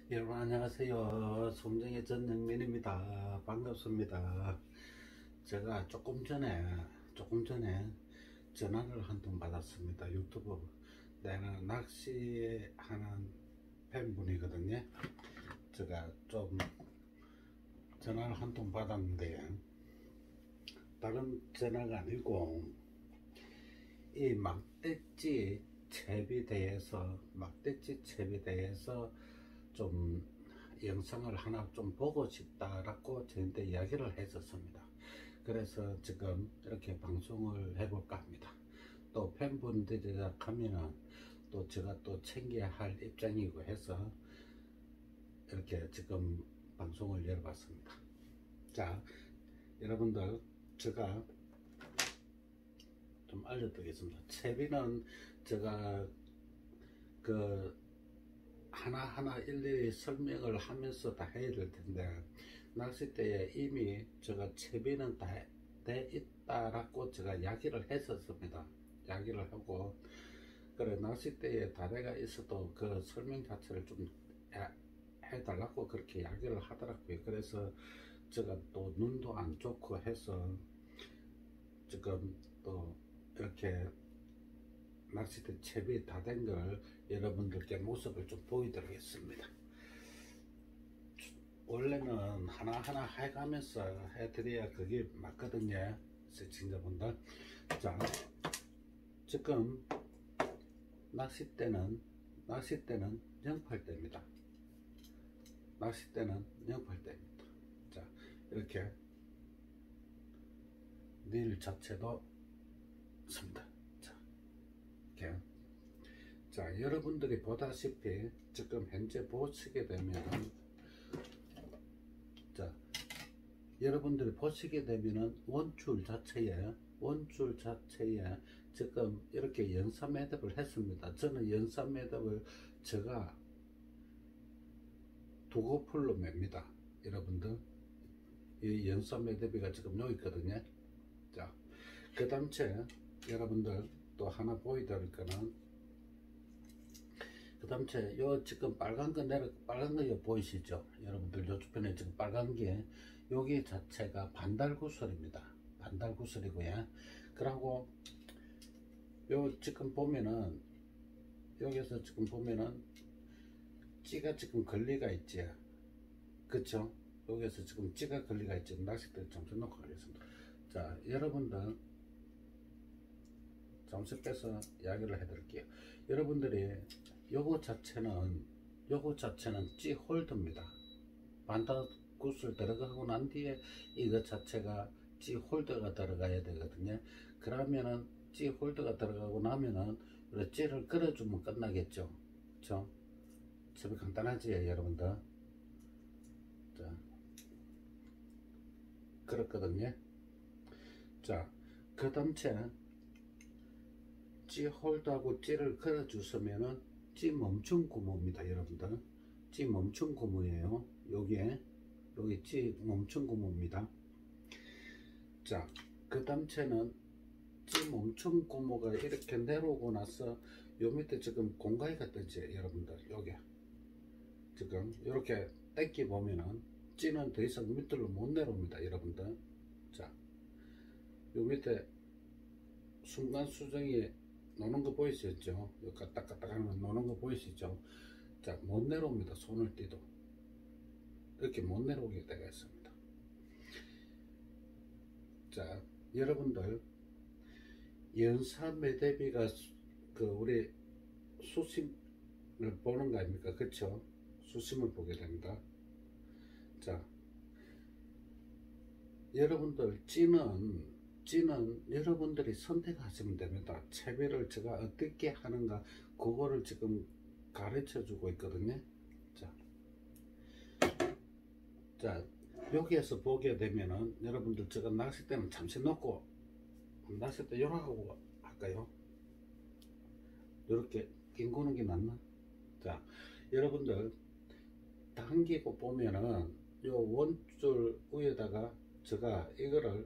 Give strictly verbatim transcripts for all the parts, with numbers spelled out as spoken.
여러분 안녕하세요. 송정의 전영민입니다. 반갑습니다. 제가 조금 전에 조금 전에 전화를 한 통 받았습니다. 유튜브 내가 낚시하는 팬분이거든요. 제가 좀 전화를 한 통 받았는데 다른 전화가 아니고 이 막대지 채비 대해서 막대지 채비 대해서 좀 영상을 하나 좀 보고 싶다라고 저한테 이야기를 했었습니다. 그래서 지금 이렇게 방송을 해볼까 합니다. 또 팬분들이라 하면은 또 제가 또 챙겨야 할 입장이고 해서 이렇게 지금 방송을 열어봤습니다. 자, 여러분들 제가 좀 알려드리겠습니다. 채비는 제가 그 하나하나 일일이 설명을 하면서 다 해야 될 텐데 낚싯대에 이미 제가 채비는 다 돼 있다라고 제가 이야기를 했었습니다. 이야기를 하고 그래 낚싯대에 다대가 있어도 그 설명 자체를 좀 해달라고 그렇게 이야기를 하더라고요. 그래서 제가 또 눈도 안 좋고 해서 지금 또 이렇게 낚싯대 채비 다 된 걸 여러분들께 모습을 좀 보여드리겠습니다. 원래는 하나하나 해가면서 해드려야 그게 맞거든요, 시청자분들. 자, 지금 낚싯대는 낚싯대는 영팔대입니다. 낚싯대는 영팔대입니다. 자, 이렇게 릴 자체도 있습니다. 자, 이렇게. 자, 여러분들이 보다시피 지금 현재 보시게 되면은 자, 여러분들이 보시게 되면은 원줄 자체에 원줄 자체에 지금 이렇게 연사 매듭을 했습니다. 저는 연사 매듭을 제가 두꺼풀로 맵니다. 여러분들 이 연사 매듭이가 지금 여기 있거든요. 자, 그 다음 채 여러분들 또 하나 보여드릴 거는 그 다음 채 요 지금 빨간 거 내려 빨간 거 보이시죠? 여러분들 요 주변에 지금 빨간 게 여기 자체가 반달구슬입니다. 반달구슬이고요. 그리고 요 지금 보면은 여기서 지금 보면은 찌가 지금 걸리가 있지. 그쵸? 여기서 지금 찌가 걸리가 있지. 낚싯대 잠시 놓고 가겠습니다. 자, 여러분들 잠시 빼서 이야기를 해드릴게요. 여러분들이 요거 자체는 요거 자체는 찌 홀더입니다. 반달구슬 들어가고 난 뒤에 이거 자체가 찌 홀더가 들어가야 되거든요. 그러면은 찌 홀더가 들어가고 나면은 찌를 끌어주면 끝나겠죠. 그쵸? 참 간단하지 여러분들. 자, 그렇거든요. 자, 그 다음 채 찌 홀더하고 찌를 걸어 주시면은 찌 멈춤 고무입니다. 여러분들 찌 멈춤 고무예요. 여기에 여기 찌 멈춤 고무입니다. 자, 그 다음 채는 찌 멈춤 고무가 이렇게 내려오고 나서 요 밑에 지금 공가이가 뜨지 여러분들. 여기 지금 이렇게 땡기 보면은 찌는 더 이상 밑으로 못 내려옵니다. 여러분들. 자, 요 밑에 순간 수정이 노는 거 보이시죠? 요 까딱까딱 하는 거 노는 거 보이시죠? 자, 못 내려옵니다. 손을 떼도 이렇게 못 내려오게 되어 있습니다. 자, 여러분들 연사 매대비가 그 우리 수심을 보는 거 아닙니까? 그쵸? 수심을 보게 됩니다. 자, 여러분들 찌는 찌는 여러분들이 선택하시면 됩니다. 채비를 제가 어떻게 하는가 그거를 지금 가르쳐 주고 있거든요. 자, 자 여기에서 보게 되면은 여러분들 제가 낚싯대는 잠시 놓고 낚싯대 요라고 할까요? 요렇게 낑구는 게 낫나? 자, 여러분들 당기고 보면은 요 원줄 위에다가 제가 이거를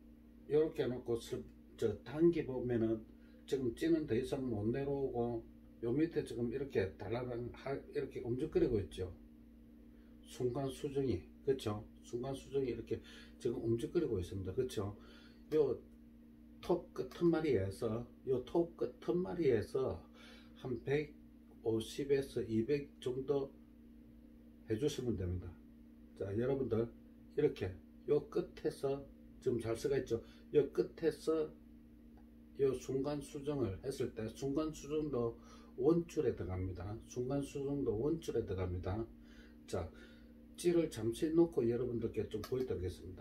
이렇게 놓고 저 당기 보면은 지금 찌는 더 이상 못 내려오고 요 밑에 지금 이렇게 달라랑 이렇게 움직거리고 있죠. 순간 수정이, 그렇죠? 순간 수정이 이렇게 지금 움직거리고 있습니다. 그렇죠? 요 톱 끝머리에서 요 톱 끝머리에서 한 백오십에서 이백 정도 해주시면 됩니다. 자, 여러분들 이렇게 요 끝에서 지금 잘 쓰가 있죠. 요 끝에서 요 순간 수정을 했을 때 순간 수정도 원줄에 들어갑니다. 순간 수정도 원줄에 들어갑니다. 자, 찌를 잠시 놓고 여러분들께 좀 보여드리겠습니다.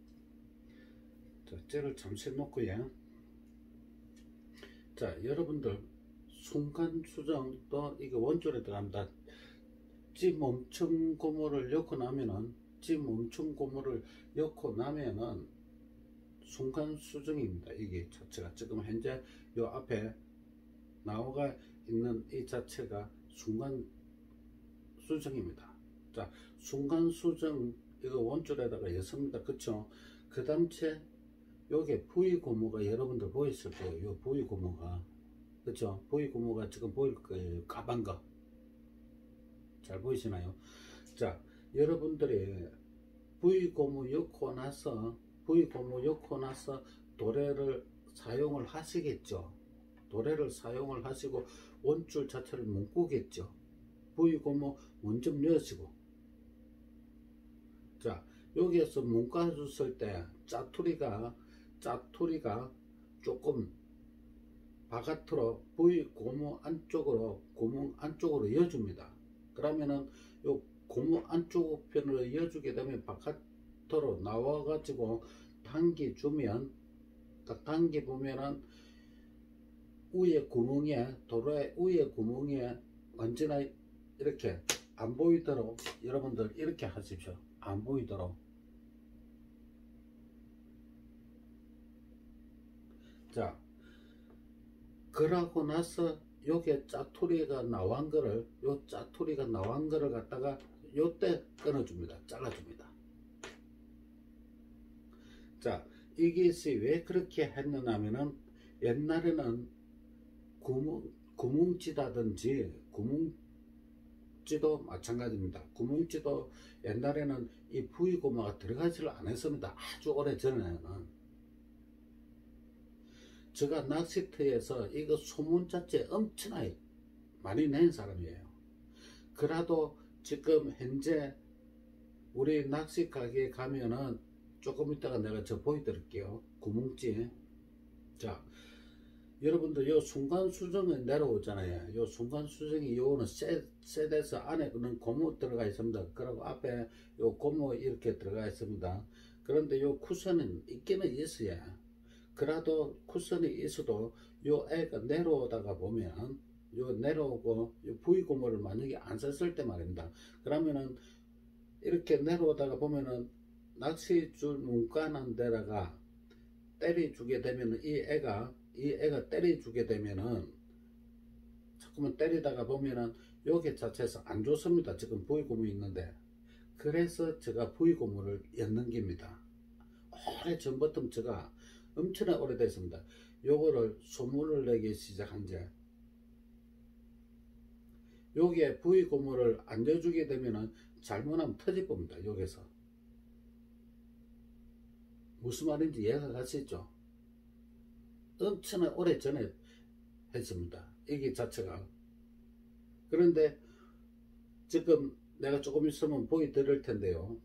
자, 찌를 잠시 놓고요. 자, 여러분들 순간 수정도 이게 원줄에 들어갑니다. 찌 멈춤 고무를 엮고 나면은 찌 멈춤 고무를 엮고 나면은 순간 수정입니다. 이게 자체가 지금 현재 요 앞에 나와가 있는 이 자체가 순간 수정입니다. 자, 순간 수정 이거 원줄에다가 였습니다. 그쵸? 그 다음에 요게 V 고무가 여러분들 보이실 거예요. 요 V 고무가, 그쵸? V 고무가 지금 보일 거예요. 까만 거 잘 보이시나요? 자, 여러분들이 V 고무 엮고 나서 V 고무 엮고 나서 도래를 사용을 하시겠죠. 도래를 사용을 하시고 원줄 자체를 묶겠죠. V 고무 먼저 넣으시고, 자, 여기에서 묶어 줬을 때 짜투리가 짜투리가 조금 바깥으로 V 고무 안쪽으로 고무 안쪽으로 이어줍니다. 그러면은 요 고무 안쪽 편으로 이어주게 되면 바깥으로 나와 가지고 당기 주면 딱 당기 보면은 위에 구멍에 도로의 위에 구멍에 완전히 이렇게 안 보이도록 여러분들 이렇게 하십시오. 안 보이도록. 자, 그러고 나서 요게 짜투리가 나온 거를 요 짜투리가 나온 거를 갖다가 요때 끊어줍니다. 잘라줍니다. 자, 이것이 왜 그렇게 했느냐면은 옛날에는 구멍, 구멍찌다든지 구멍찌도 마찬가지입니다. 구멍찌도 옛날에는 이 V 고무가 들어가지를 않았습니다. 아주 오래 전에는. 제가 낚시터에서 이거 소문 자체 엄청나게 많이 낸 사람이에요. 그래도 지금 현재 우리 낚시 가게에 가면은 조금 이따가 내가 저 보여드릴게요. 구멍찌. 자, 여러분들 요 순간 수정이 내려오잖아요. 요 순간 수정이 요거는 셋에서 안에는 고무 들어가 있습니다. 그리고 앞에 요 고무 이렇게 들어가 있습니다. 그런데 요 쿠션은 있기는 있어야. 그래도 쿠션이 있어도 요 애가 내려오다가 보면 요 내려오고 요 V 고무를 만약에 안 썼을 때 말입니다. 그러면은 이렇게 내려오다가 보면은 낚시줄 문간한 데다가 때려주게 되면은 이 애가 이 애가 때려주게 되면은 자꾸만 때리다가 보면은 요게 자체에서 안 좋습니다. 지금 V 고무 있는데. 그래서 제가 V 고무를 엮는 겁니다. 오래 전부터 제가 엄청나게 오래됐습니다. 요거를 소문을 내기 시작한 지 요게 V 고무를 안 넣어주게 되면은 잘못하면 터질 겁니다. 여기서 무슨 말인지 이해가 가시죠? 엄청나게 오래 전에 했습니다. 이게 자체가. 그런데 지금 내가 조금 있으면 보여드릴 텐데요.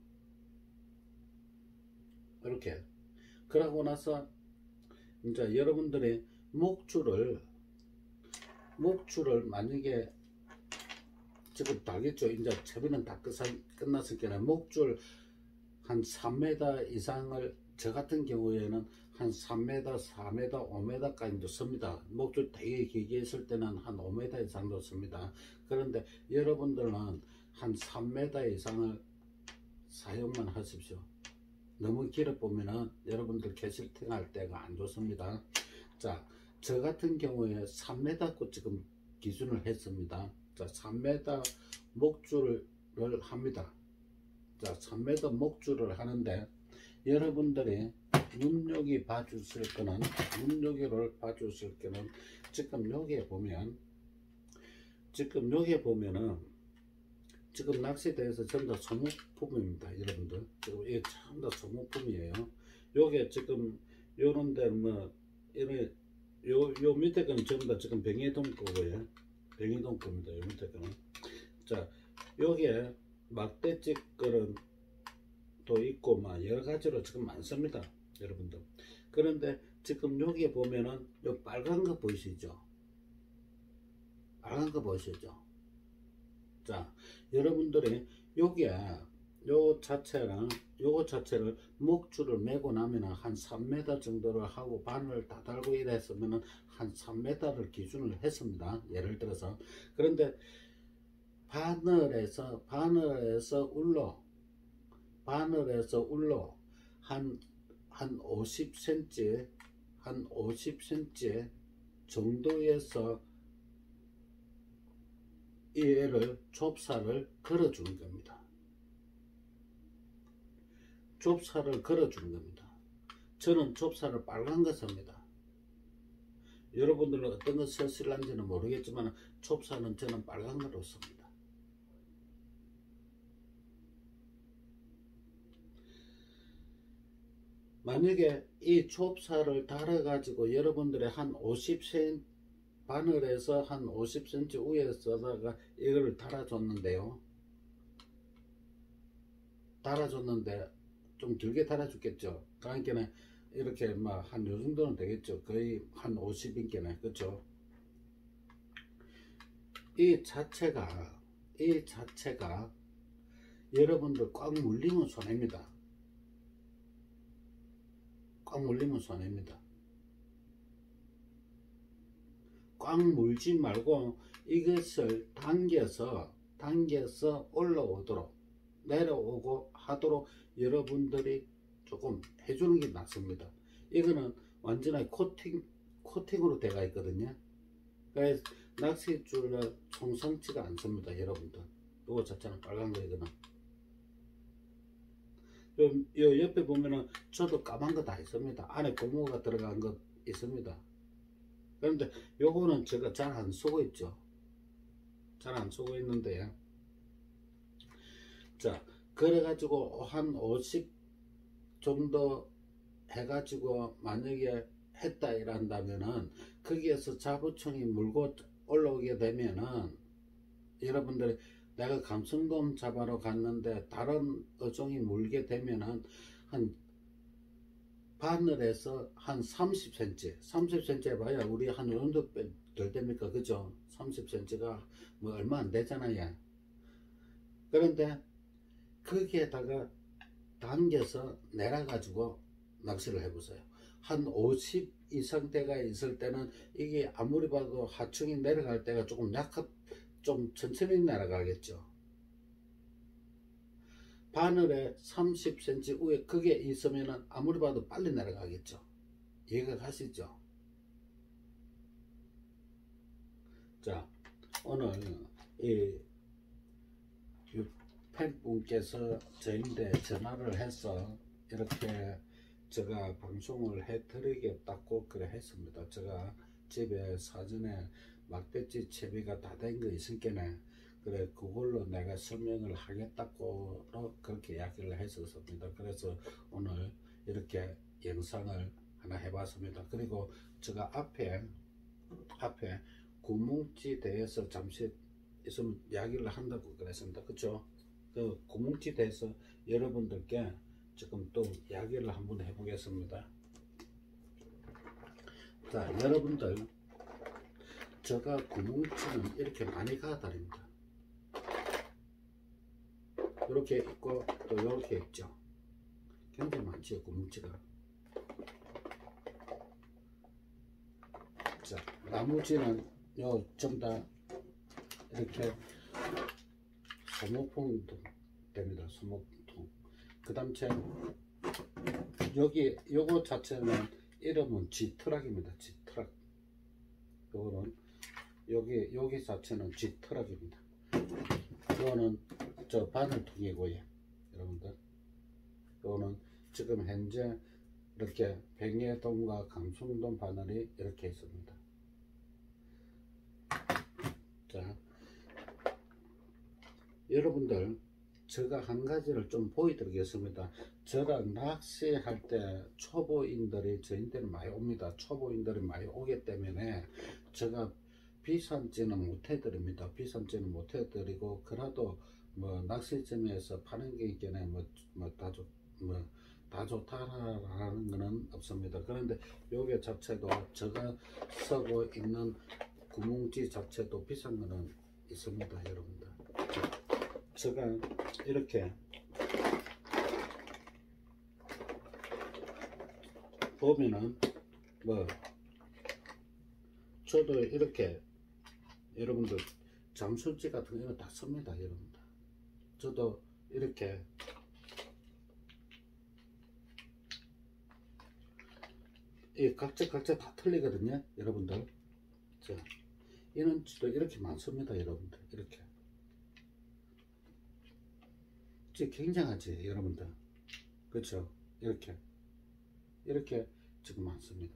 이렇게 그러고 나서 이제 여러분들이 목줄을 목줄을 만약에 지금 다겠죠. 이제 채비는 다 끝났으니까 목줄 한 삼 미터 이상을 저 같은 경우에는 한 삼 미터, 사 미터, 오 미터까지도 씁니다. 목줄 되게 길게 있을 때는 한 오 미터 이상도 씁니다. 그런데 여러분들은 한 삼 미터 이상을 사용만 하십시오. 너무 길어 보면은 여러분들 캐스팅 할 때가 안 좋습니다. 자, 저 같은 경우에 삼 미터고 지금 기준을 했습니다. 자, 삼 미터 목줄을 합니다. 자, 삼 미터 목줄을 하는데 여러분들이 눈여기 봐주실 거는 눈여기를 봐주실 거는 지금 여기에 보면 지금 여기 보면은 지금 낚시대에서 전부 다 소모품입니다. 여러분들 지금 이게 전부 다 소모품이에요. 요게 지금 요런데 뭐 이런 요, 요 밑에 거는 전부 다 지금 병해동 거고요. 병해동 겁니다. 요 밑에 거는. 자, 여기에 막대찍 거는 또 있고 막 여러 가지로 지금 많습니다. 여러분들. 그런데 지금 여기에 보면은 요 빨간 거 보이시죠? 빨간 거 보이시죠? 자, 여러분들이 여기에 요 자체랑 요거 자체를 목줄을 매고 나면 한 삼 미터 정도를 하고 바늘을 다 달고 이랬으면 한 삼 미터를 기준을 했습니다. 예를 들어서. 그런데 바늘에서 바늘에서 울로 바늘에서 울로 한 한 오십 센티미터 한 오십 센티미터 정도에서 얘를 좁사를 걸어 주는 겁니다. 좁사를 걸어 주는 겁니다. 저는 좁사를 빨간 거 씁니다. 여러분들은 어떤 거 쓰실런지는 모르겠지만 좁사는 저는 빨간 거로 씁니다. 만약에 이 좁사를 달아 가지고 여러분들의 한 오십 센티미터 바늘에서 한 오십 센티미터 위에서다가 이걸 달아줬는데요. 달아줬는데 좀 길게 달아줬겠죠. 그러니까 이렇게 막 한 요 정도는 되겠죠. 거의 한 오십인께네. 그렇죠? 이 자체가 이 자체가 여러분들 꽉 물리면 손해입니다. 꽉 물리면 손해입니다. 꽉 물지 말고 이것을 당겨서 당겨서 올라오도록 내려오고 하도록 여러분들이 조금 해주는 게 낫습니다. 이거는 완전히 코팅 코팅으로 되어 있거든요. 그래서 낚싯줄은 총성치가 않습니다. 여러분들 이거 자체는 빨간 거. 이거는 요, 요 옆에 보면은 저도 까만 거 다 있습니다. 안에 고무가 들어간 거 있습니다. 그런데 요거는 제가 잘 안 쓰고 있죠. 잘 안 쓰고 있는데, 자, 그래가지고 한 오십 정도 해가지고 만약에 했다 이란다면은 거기에서 자부총이 물고 올라오게 되면은 여러분들이 내가 감성돔 잡아러 갔는데 다른 어종이 물게 되면은 한 바늘에서 한 삼십 센티미터 삼십 센티미터 봐야 우리 한 어느 정도 덜 됩니까? 그죠? 삼십 센티미터가 뭐 얼마 안 되잖아요. 그런데 거기에다가 당겨서 내려 가지고 낚시를 해보세요. 한 오십 이상대가 있을 때는 이게 아무리 봐도 하층이 내려갈 때가 조금 약간 좀 천천히 내려가겠죠. 바늘에 삼십 센티미터 위에 그게 있으면 아무리 봐도 빨리 내려가겠죠. 이해가 가시죠? 자, 오늘 이 팬분께서 저희한테 전화를 해서 이렇게 제가 방송을 해 드리겠다고 그래 했습니다. 제가 집에 사전에 막대치 채비가 다 된 거 있으니까 그래 그걸로 내가 설명을 하겠다고 그렇게 이야기를 했었습니다. 그래서 오늘 이렇게 영상을 하나 해봤습니다. 그리고 제가 앞에 앞에 구뭉치 대해서 잠시 있으면 이야기를 한다고 그랬습니다. 그쵸? 그 구뭉치 대해서 여러분들께 지금 또 이야기를 한번 해보겠습니다. 자, 여러분들 제가 구뭉치는 이렇게 많이 가다닙니다. 이렇게 있고 또 이렇게 있죠. 굉장히 많죠, 구뭉치가. 자, 나머지는 요 전부 다 이렇게 소모품 됩니다. 소모품. 그 다음 제 여기 요거 자체는 이름은 G트락입니다. G트락. 요거는 여기 여기 자체는 G트락입니다. 요거는 저 바늘통이고요. 여러분들 요거는 지금 현재 이렇게 병해돔과 감성돔 바늘이 이렇게 있습니다. 자, 여러분들 제가 한 가지를 좀 보여드리겠습니다. 저랑 낚시할 때 초보인들이 저희한테는 많이 옵니다. 초보인들이 많이 오기 때문에 제가 비싼 찌는 못 해드립니다. 비싼 찌는 못 해드리고, 그래도 뭐 낚시점에서 파는 게 있겠네, 뭐, 뭐, 다 좋, 뭐, 다 좋다라는 거는 없습니다. 그런데 요게 자체도 제가 쓰고 있는 구멍지 자체도 비싼 거는 있습니다, 여러분들. 제가 이렇게 보면은 뭐 저도 이렇게 여러분들 잠수지 같은 거 다 씁니다, 여러분들. 저도 이렇게 이 각자 각자 다 틀리거든요, 여러분들. 자, 이는 또 이렇게 많습니다, 여러분들. 이렇게 지금 굉장하지, 여러분들. 그렇죠? 이렇게 이렇게 지금 많습니다.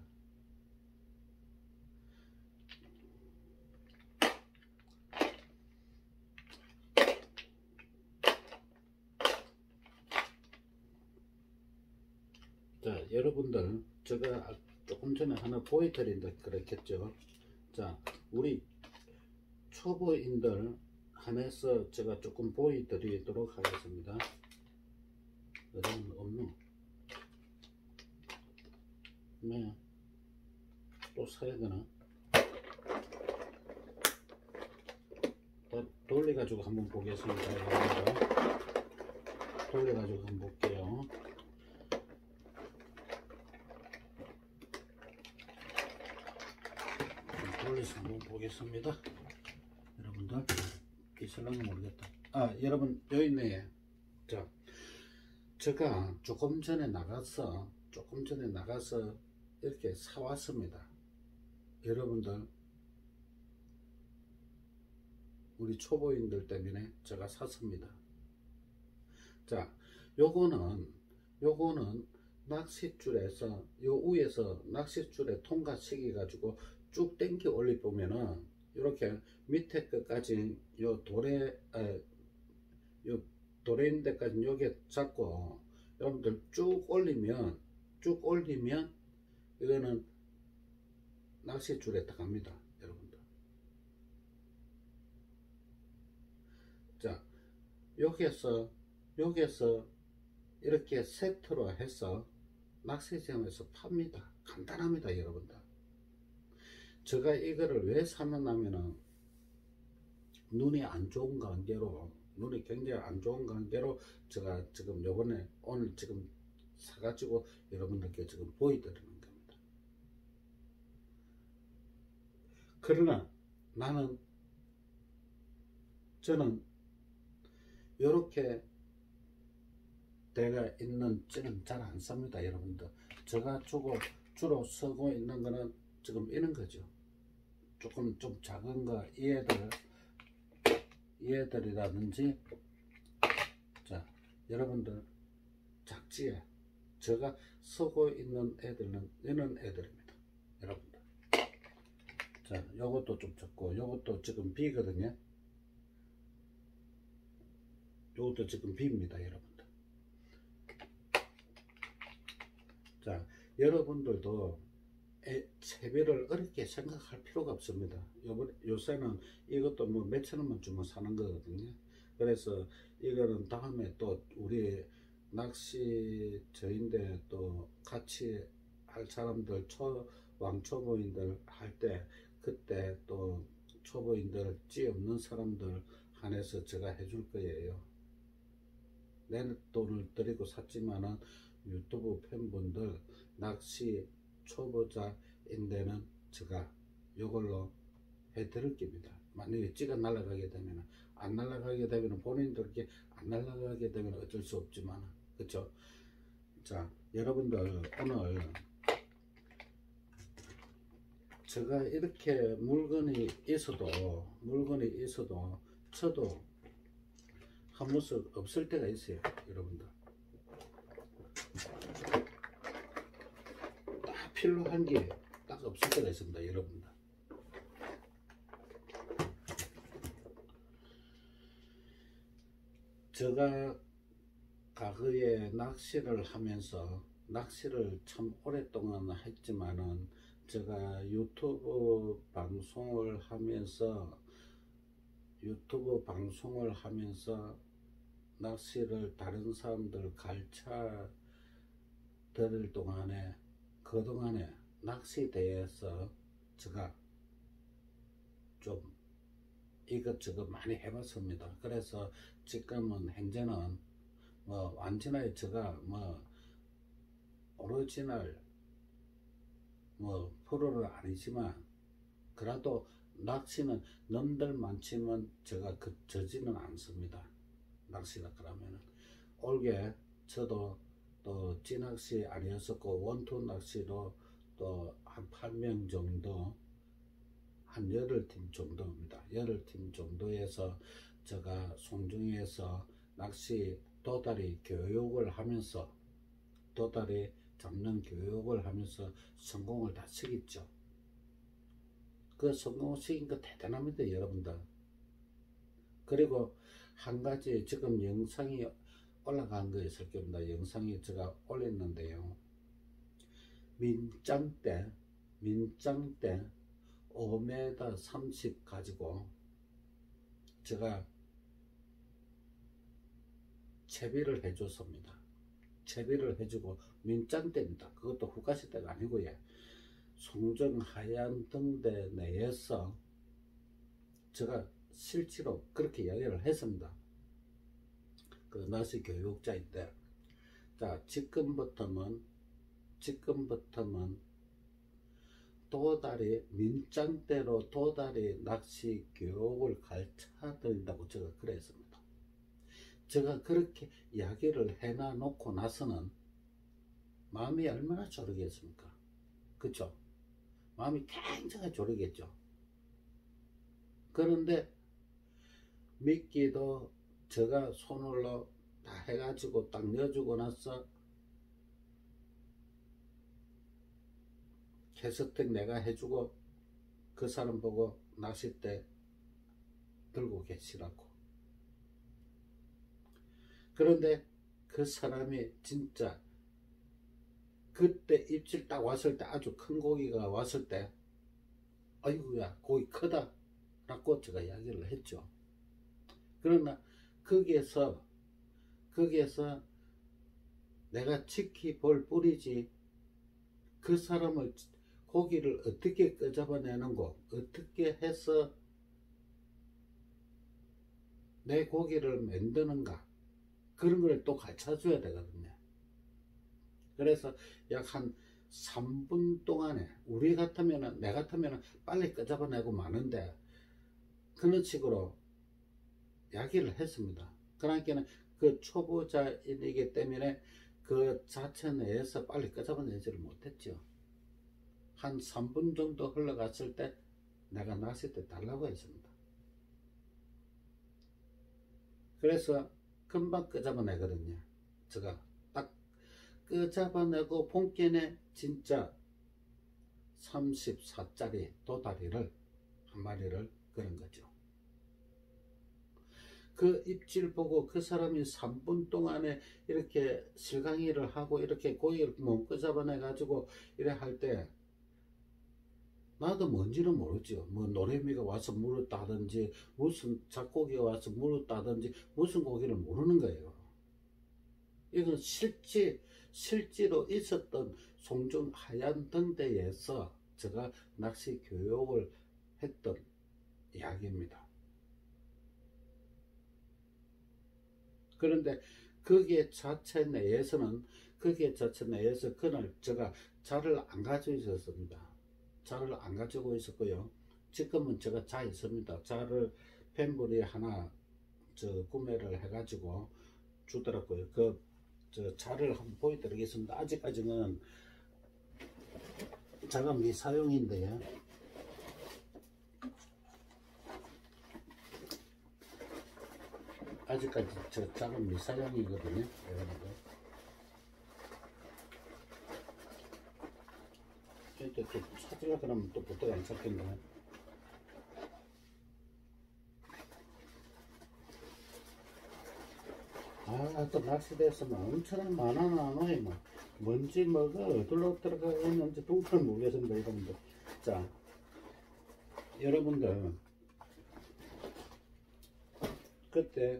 자, 여러분들 제가 조금 전에 하나 보여드린다 그랬겠죠. 자, 우리 초보인들 한해서 제가 조금 보여드리도록 하겠습니다. 어디는 없노? 네, 또 사야 되나? 돌려가지고 한번 보겠습니다. 돌려가지고 한번 볼게요. 돌려서 한번 보겠습니다. 여러분들 있을랑은 모르겠다. 아, 여러분 여기 있네. 자, 제가 조금 전에 나가서 조금 전에 나가서 이렇게 사왔습니다. 여러분들 우리 초보인들 때문에 제가 샀습니다. 자, 요거는 요거는 낚싯줄에서 요 위에서 낚싯줄에 통과시켜 가지고 쭉 당겨 올리 보면은 이렇게 밑에 끝까지 요 돌에 에, 요 돌에 있는 데까지 요게 잡고 여러분들 쭉 올리면 쭉 올리면 이거는 낚싯줄에 들어갑니다, 여러분들. 자, 여기에서 여기에서 이렇게 세트로 해서 낚시점에서 팝니다. 간단합니다, 여러분들. 제가 이거를 왜 샀느냐면은 눈이 안 좋은 관계로 눈이 굉장히 안 좋은 관계로 제가 지금 요번에 오늘 지금 사가지고 여러분들께 지금 보여드리는 겁니다. 그러나 나는 저는 요렇게 대가 있는 찌는 잘 안 씁니다, 여러분들. 제가 주로 주로 쓰고 있는 거는 지금 이런 거죠. 조금 좀 작은 거, 얘들 얘들이라든지. 자, 여러분들 작지에 제가 쓰고 있는 애들은 이런 애들입니다, 여러분들. 자, 요것도 좀 적고 요것도 지금 B거든요. 요것도 지금 B입니다, 여러분들. 자, 여러분들도 에, 채비를 어렵게 생각할 필요가 없습니다. 요번, 요새는 이것도 뭐 몇천 원만 주면 사는 거거든요. 그래서 이거는 다음에 또 우리 낚시 저인데 또 같이 할 사람들, 초, 왕초보인들 할 때 그때 또 초보인들 찌 없는 사람들 한해서 제가 해줄 거예요. 내 돈을 들이고 샀지만은 유튜브 팬분들 낚시 초보자인데는 제가 이걸로 해드릴 겁니다. 만약에 찌가 날아가게 되면, 안 날아가게 되면 본인들께 안 날아가게 되면 어쩔 수 없지만, 그쵸? 자, 여러분들 오늘 제가 이렇게 물건이 있어도 물건이 있어도 저도 한 모습 없을 때가 있어요, 여러분들. 딱 필요한 게 딱 없을 때가 있습니다, 여러분들. 제가 과거에 낚시를 하면서 낚시를 참 오랫동안 했지만은 제가 유튜브 방송을 하면서 유튜브 방송을 하면서 낚시를 다른 사람들 가르쳐 드릴 동안에 그동안에 낚시에 대해서 제가 좀 이것저것 많이 해봤습니다. 그래서 지금은 현재는 뭐 완전하게 제가 뭐 오리지널 뭐 프로는 아니지만 그래도 낚시는 넘들 많지만 제가 그 저지는 않습니다. 낚시라 그러면은 올게 저도 또 찌낚시 아니었었고 원투 낚시로 또 한 팔 명 정도 한 여덟 팀 정도입니다. 여덟 팀 정도에서 제가 송정에서 낚시 도다리 교육을 하면서 도다리 잡는 교육을 하면서 성공을 다 시켰죠. 그 성공을 시킨 거 대단합니다, 여러분들. 그리고 한 가지 지금 영상이 올라간 거 있을 겁니다. 영상이 제가 올렸는데요. 민짱대, 민짱대 오 미터 삼십 가지고 제가 채비를 해줬습니다. 채비를 해주고 민짱대입니다. 그것도 후가시대가 아니고요. 송정 하얀 등대 내에서 제가 실제로 그렇게 이야기를 했습니다. 그 낚시 교육자인데, 자 지금부터는 지금부터는 도다리 민짱대로 도다리 낚시 교육을 가르쳐 드린다고 제가 그랬습니다. 제가 그렇게 이야기를 해놔 놓고 나서는 마음이 얼마나 졸이겠습니까? 그쵸? 마음이 굉장히 졸이겠죠. 그런데 미끼도 제가 손으로 다 해가지고 딱 넣어주고 나서 캐스팅 내가 해주고 그 사람 보고 낚싯대 들고 계시라고. 그런데 그 사람이 진짜 그때 입질 딱 왔을 때 아주 큰 고기가 왔을 때 아이고야 고기 크다 라고 제가 이야기를 했죠. 그러나 거기에서 거기에서 내가 지켜볼 뿐이지 그 사람을 고기를 어떻게 끄잡아내는고 어떻게 해서 내 고기를 만드는가 그런 걸 또 가르쳐 줘야 되거든요. 그래서 약 한 삼 분 동안에 우리 같으면은 내 같으면은 빨리 끄잡아내고 마는데 그런 식으로 이야기를 했습니다. 그러니까 그 초보자이기 때문에 그 자체 내에서 빨리 끄잡아내지를 못했죠. 한 삼 분 정도 흘러갔을 때 내가 낚싯대 달라고 했습니다. 그래서 금방 끄잡아내거든요. 제가 딱 끄잡아내고 본께내 진짜 삼십사 짜리 도다리를 한 마리를 그런 거죠. 그 입질 보고 그 사람이 삼 분 동안에 이렇게 실강이를 하고 이렇게 고기를 못 끄잡아내 가지고 이래 할 때 나도 뭔지는 모르죠. 뭐 노래미가 와서 물었다든지 무슨 잡고기가 와서 물었다든지 무슨 고기를 모르는 거예요. 이건 실제 실제로 있었던 송정 하얀 등대에서 제가 낚시 교육을 했던 이야기입니다. 그런데 거기에 자체 내에서는 거기에 자체 내에서 그날 제가 자를 안 가지고 있었습니다. 자를 안 가지고 있었고요. 지금은 제가 자 있습니다. 자를 펜불이 하나 저 구매를 해가지고 주더라고요. 그 저 자를 한번 보여드리겠습니다. 아직까지는 자가 미사용인데요. 아직까지 저 작은 미사용이거든요. 여러분들. 이때 또 찾으려 그러면 또 보통 안 찾겠네. 아, 또 낚시됐으면 엄청 많아 나눠요. 뭐. 뭔지 뭐가 어디로 들어가 있는지 동그를 모르겠습니다, 여러분들. 자, 여러분들, 그때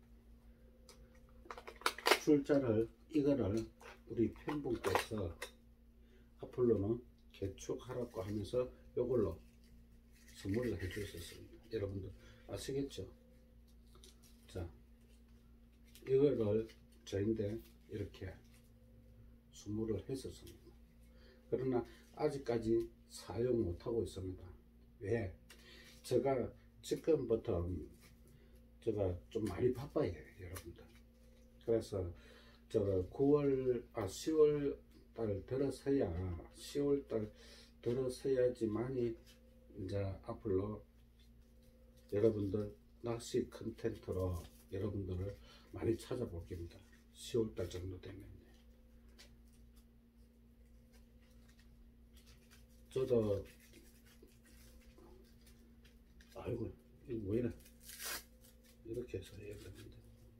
출자를, 이거를 우리 팬분께서 앞으로는 개축하라고 하면서 요걸로 선물을 해 주셨습니다. 여러분들 아시겠죠? 자, 이거를 저인데 이렇게 선물을 했었습니다. 그러나 아직까지 사용 못하고 있습니다. 왜? 제가 지금부터 제가 좀 많이 바빠요, 여러분들. 그래서 저 구월, 아, 시월 달 들어서야, 시월 달 들어서야지만이 이제 앞으로 여러분들 낚시 컨텐츠로 여러분들을 많이 찾아볼 겁니다. 시월 달 정도 되면. 저도, 아이고, 이거 왜 이래. 이렇게 해서 해야 되는데.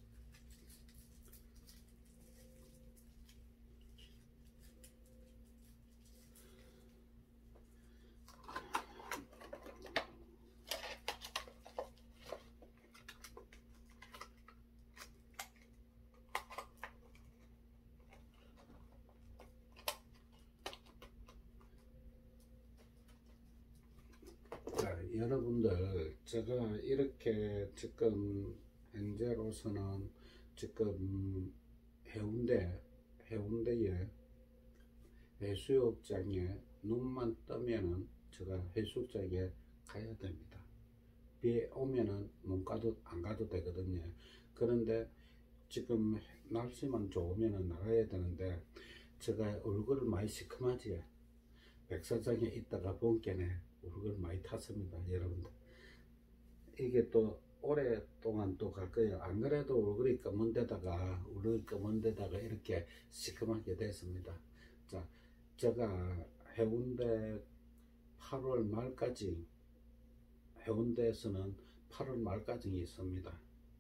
자, 여러분들, 제가 이렇게 지금 현재로서는 지금 해운대, 해운대에 해수욕장에 눈만 뜨면은 제가 해수욕장에 가야 됩니다. 비 오면은 못 가도 안 가도 되거든요. 그런데 지금 날씨만 좋으면은 나가야 되는데 제가 얼굴을 많이 시큼하지. 백사장에 있다가 본께네 얼굴 많이 탔습니다, 여러분들. 이게 또 오랫동안 또 갈 거예요. 안 그래도 얼굴이 검은 데다가 얼굴이 검은 데다가 이렇게 시큼하게 됐습니다. 자, 제가 해운대 팔월 말까지, 해운대에서는 팔월 말까지 있습니다.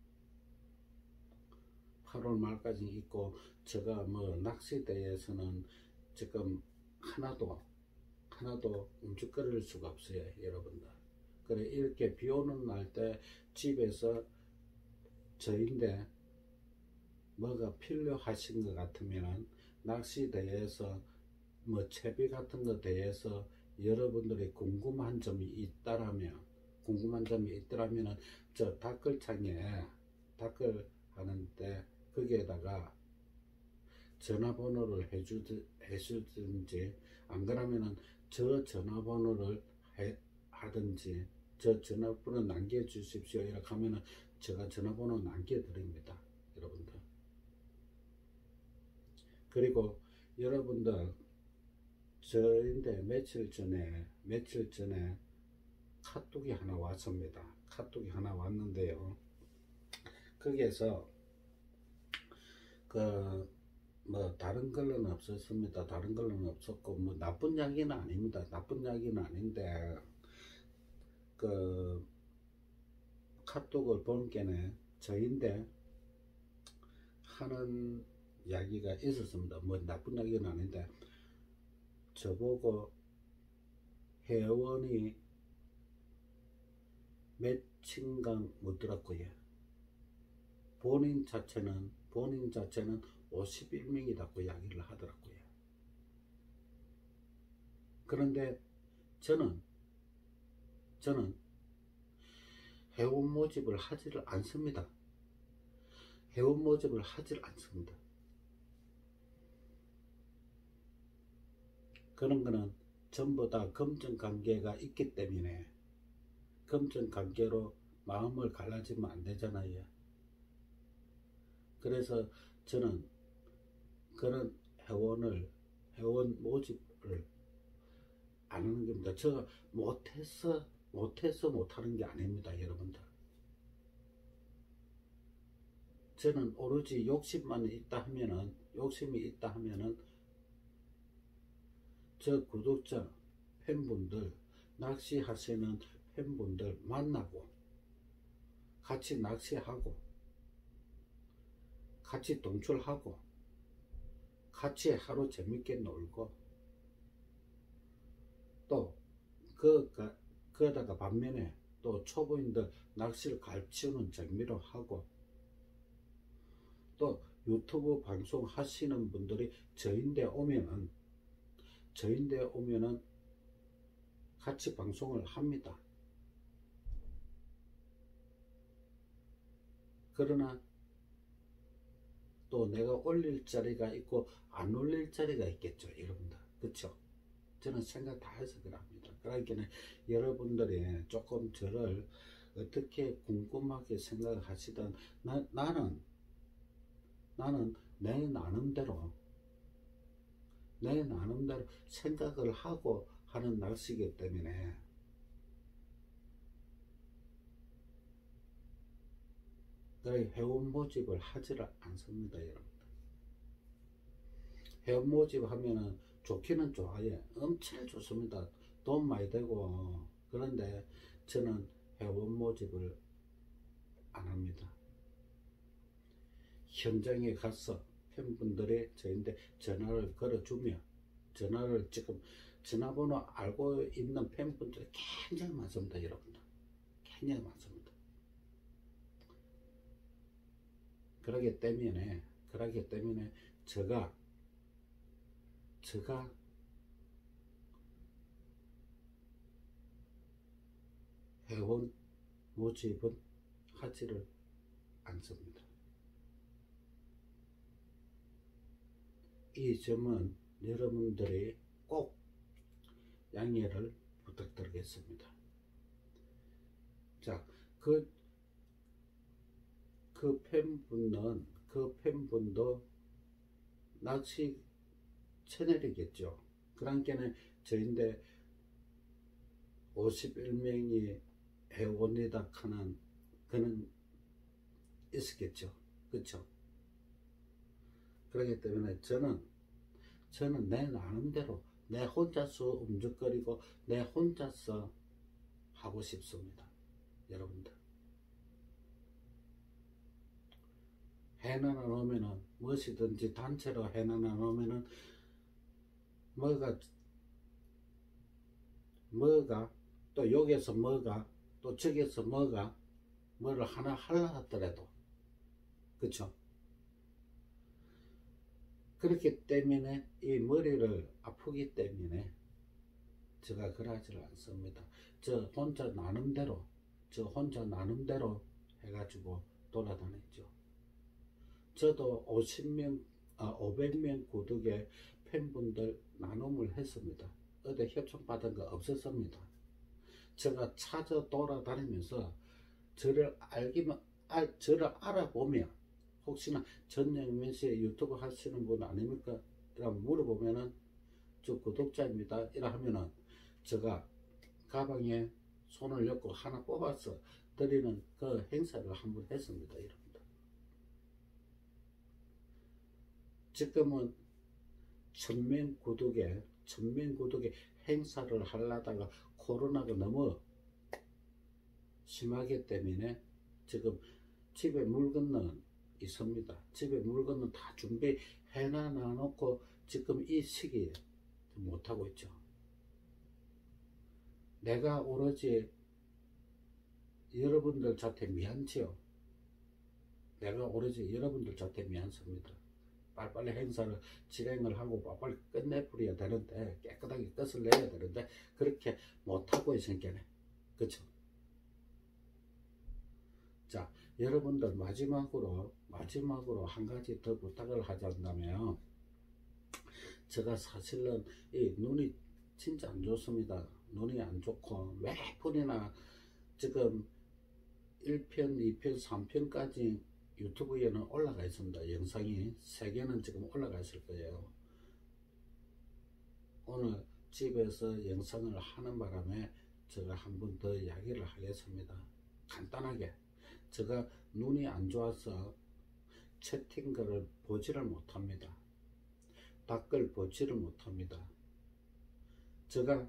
팔월 말까지 있고, 제가 뭐 낚시대에서는 지금 하나도 하나도 움직거릴 수가 없어요, 여러분들. 그래, 이렇게 비 오는 날 때 집에서 저인데 뭐가 필요하신 것 같으면 낚시대에서 뭐 채비 같은 거 대해서 여러분들이 궁금한 점이 있다라면 궁금한 점이 있더라면 저 댓글창에 댓글 하는데 거기에다가 전화번호를 해주드, 해주든지 안 그러면은 저 전화번호를 해, 하든지 저 전화번호 남겨주십시오 이렇게 하면은 제가 전화번호 남겨드립니다, 여러분들. 그리고 여러분들 저인데 며칠 전에 며칠 전에 카톡이 하나 왔습니다. 카톡이 하나 왔는데요, 거기에서 그 뭐 다른 걸로는 없었습니다. 다른 걸로는 없었고 뭐 나쁜 이야기는 아닙니다. 나쁜 이야기는 아닌데 그 카톡을 본게네 저인데 하는 이야기가 있었습니다. 뭐 나쁜 이야기는 아닌데 저보고 회원이 몇층간 묻더라고요. 본인 자체는 본인 자체는 오십일 명이라고 이야기를 하더라고요. 그런데 저는 저는 회원 모집을 하지를 않습니다. 회원 모집을 하지를 않습니다. 그런 거는 전부 다 검증 관계가 있기 때문에 검증 관계로 마음을 갈라지면 안 되잖아요. 그래서 저는 그런 회원을 회원 모집을 안 하는 겁니다. 저 못해서 못해서 못하는 게 아닙니다, 여러분들. 저는 오로지 욕심만 있다 하면은 욕심이 있다 하면은 저 구독자 팬분들 낚시하시는 팬분들 만나고 같이 낚시하고 같이 동출하고 같이 하루 재밌게 놀고 또 그, 그, 그러다가 반면에 또 초보인들 낚시를 가르치는 재미로 하고 또 유튜브 방송 하시는 분들이 저인데 오면은 저인데 오면은 같이 방송을 합니다. 그러나 또 내가 올릴 자리가 있고 안 올릴 자리가 있겠죠, 여러분들. 그쵸? 저는 생각 다 해서 그럽니다. 그러니까 여러분들이 조금 저를 어떻게 궁금하게 생각하시던 나, 나는 나는 내 나름대로 내 나름대로 생각을 하고 하는 낚시이기 때문에 회원 모집을 하지를 않습니다, 여러분들. 회원 모집 하면은 좋기는 좋아요. 엄청 좋습니다. 돈 많이 되고. 그런데 저는 회원 모집을 안 합니다. 현장에 가서 팬분들이 저한테 전화를 걸어주며 전화를 지금 전화번호 알고 있는 팬분들이 굉장히 많습니다, 여러분들. 굉장히 많습니다. 그러기 때문에 그러기 때문에 제가 제가 회원 모집은 하지를 않습니다. 이 점은 여러분들이 꼭 양해를 부탁드리겠습니다. 자, 그, 그 팬분은, 그 팬분도 낚시 채널이겠죠. 그러니까는 저인데 오십일 명이 회원이다 하는 그는 있었겠죠. 그렇죠? 그렇기 때문에 저는 저는 내 나름대로 내 혼자서 움직거리고 내 혼자서 하고 싶습니다. 여러분들 해나나 놓으면은 무엇이든지 단체로 해나나 놓으면은 뭐가 뭐가 또 여기서 뭐가 또 저기서 뭐가 뭐를 하나 하려 하더라도 그쵸? 그렇기 때문에 이 머리를 아프기 때문에 제가 그러지를 않습니다. 저 혼자 나름대로 저 혼자 나름대로 해가지고 돌아다녔죠. 저도 오십 명 아, 오백 명 구독의 팬분들 나눔을 했습니다. 어디 협찬 받은 거 없었습니다. 제가 찾아 돌아다니면서 저를 알기만 아, 저를 알아보면 혹시나 전영민 씨 유튜브 하시는 분 아닙니까? 이라 물어보면은 저 구독자입니다. 이라 하면은 제가 가방에 손을 넣고 하나 뽑아서 드리는 그 행사를 한번 했습니다. 여러분들. 지금은 천명 구독에 천명 구독에 행사를 하려다가 코로나가 너무 심하기 때문에 지금 집에 물건은 있습니다. 집에 물건은 다 준비해 놔 놓고 지금 이 시기에 못하고 있죠. 내가 오로지 여러분들 자체 미안치요. 내가 오로지 여러분들 자체 미안습니다. 빨리빨리 행사를 진행을 하고 빨리빨리 끝내버려야 되는데 깨끗하게 끝을 내야 되는데 그렇게 못하고 있으니까 그쵸? 자, 여러분들 마지막으로 마지막으로 한 가지 더 부탁을 하자면 제가 사실은 이 눈이 진짜 안 좋습니다. 눈이 안 좋고 몇 번이나 지금 일 편, 이 편, 삼 편까지 유튜브에는 올라가 있습니다. 영상이 세 개는 지금 올라가 있을 거예요. 오늘 집에서 영상을 하는 바람에 제가 한 번 더 이야기를 하겠습니다. 간단하게 제가 눈이 안 좋아서 채팅글을 보지를 못합니다. 댓글 보지를 못합니다. 제가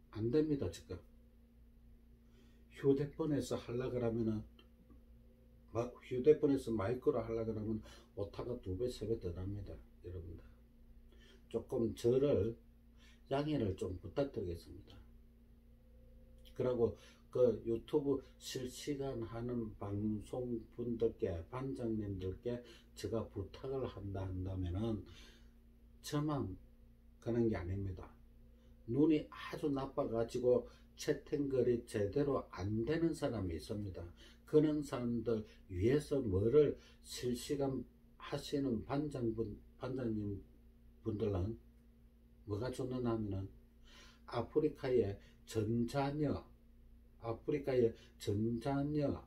안됩니다. 지금 휴대폰에서 하려고 하면은 막 휴대폰에서 마이크로 하려고 그러면 오타가 두 배, 세 배 더 납니다. 여러분들. 조금 저를 양해를 좀 부탁드리겠습니다. 그리고 그 유튜브 실시간 하는 방송분들께, 반장님들께 제가 부탁을 한다 한다면은 저만 그런 게 아닙니다. 눈이 아주 나빠가지고 채팅글이 제대로 안 되는 사람이 있습니다. 그런 사람들 위해서 뭐를 실시간 하시는 반장분, 반장님 분들은 뭐가 좋느냐 하면은 아프리카의 전자녀, 아프리카의 전자녀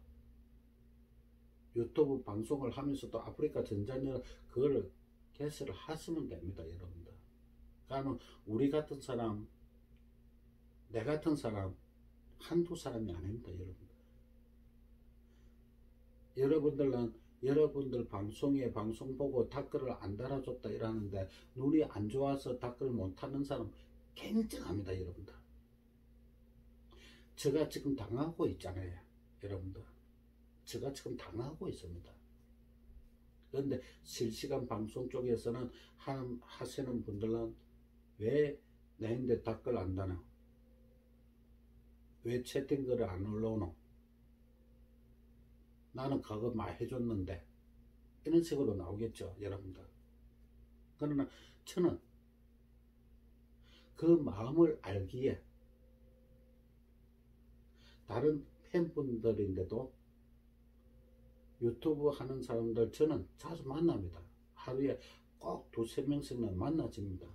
유튜브 방송을 하면서도 아프리카 전자녀 그걸 개설을 하시면 됩니다. 여러분들. 그러니까 우리 같은 사람, 내 같은 사람 한두 사람이 아닙니다. 여러분들. 여러분들은 여러분들 방송에 방송 보고 댓글을 안 달아줬다 이러는데 눈이 안 좋아서 댓글 못하는 사람 굉장합니다. 여러분들. 제가 지금 당하고 있잖아요. 여러분들. 제가 지금 당하고 있습니다. 그런데 실시간 방송 쪽에서는 하, 하시는 분들은 왜 내인데 댓글 안 다나? 왜 채팅글을 안 올라오노? 나는 그거 많이 해줬는데 이런 식으로 나오겠죠. 여러분들. 그러나 저는 그 마음을 알기에 다른 팬분들인데도 유튜브 하는 사람들 저는 자주 만납니다. 하루에 꼭 두세 명씩은 만나집니다.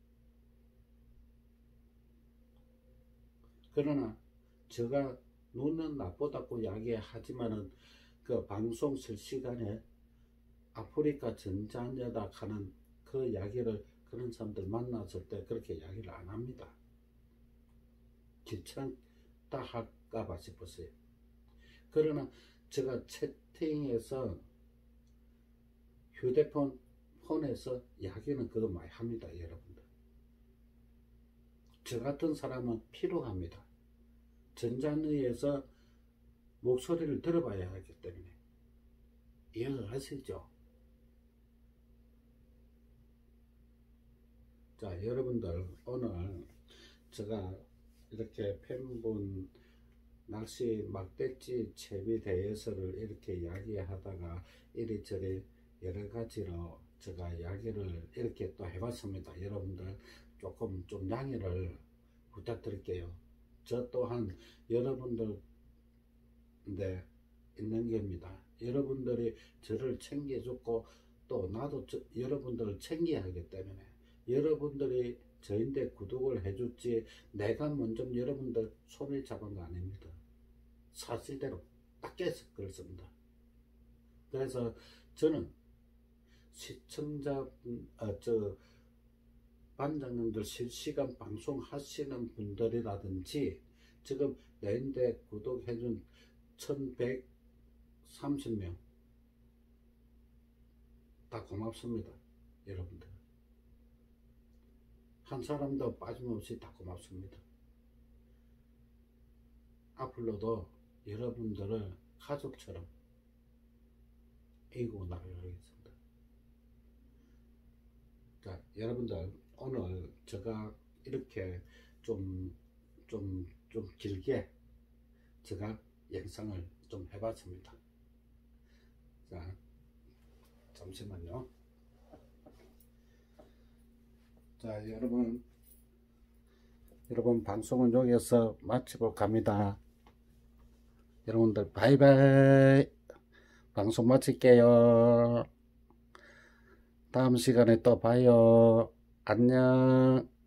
그러나 제가 눈은 나쁘다고 이야기하지만은 그 방송 실시간에 아프리카 전자녀다 하는 그 이야기를 그런 사람들 만났을 때 그렇게 이야기를 안 합니다. 귀찮다 할까봐 싶었어요. 그러나 제가 채팅에서 휴대폰 폰에서 이야기는 그거 많이 합니다. 여러분들. 저 같은 사람은 필요합니다. 전자녀에서 목소리를 들어봐야 하기 때문에 이해하시죠? 자, 여러분들 오늘 제가 이렇게 팬분 낚시 막대지 채비 대해서를 이렇게 이야기하다가 이리저리 여러 가지로 제가 이야기를 이렇게 또 해봤습니다. 여러분들 조금 좀 양해를 부탁드릴게요. 저 또한 여러분들 네, 있는 겁니다. 여러분들이 저를 챙겨줬고 또 나도 저, 여러분들을 챙겨야 하기 때문에 여러분들이 저인데 구독을 해줬지 내가 먼저 여러분들 손을 잡은 거 아닙니다. 사실대로 딱 깨서 그렇습니다. 그래서 저는 시청자분, 아, 저 반장님들 실시간 방송 하시는 분들이라든지 지금 내인데 구독해준 천백삼십 명 다 고맙습니다. 여러분들 한 사람도 빠짐없이 다 고맙습니다. 앞으로도 여러분들을 가족처럼 이고 나가겠습니다. 자, 여러분들 오늘 제가 이렇게 좀 좀 좀 길게 제가 영상을 좀 해봤습니다. 자, 잠시만요. 자, 여러분, 여러분 방송은 여기서 마치고 갑니다. 여러분들 바이바이. 방송 마칠게요. 다음 시간에 또 봐요. 안녕.